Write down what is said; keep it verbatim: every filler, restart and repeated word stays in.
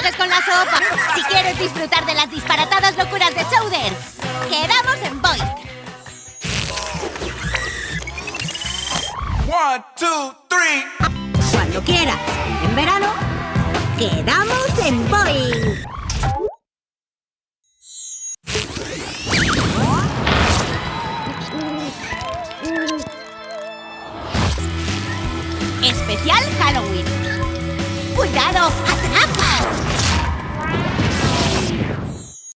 empiezas con la sopa. Si quieres disfrutar de las disparatadas locuras de Chowder, quedamos en Boing. One, two, three. Cuando quieras, en verano, quedamos en Boing. Especial Halloween. ¡Cuidado! ¡Atrapa!